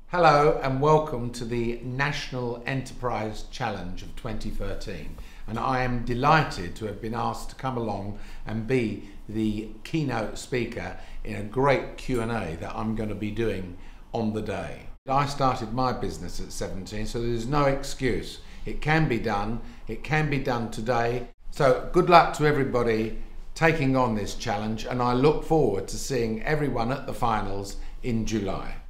Hello and welcome to the National Enterprise Challenge of 2013, and I am delighted to have been asked to come along and be the keynote speaker in a great Q&A that I'm going to be doing on the day. I started my business at 17, so there's no excuse. It can be done today. So good luck to everybody taking on this challenge, and I look forward to seeing everyone at the finals in July.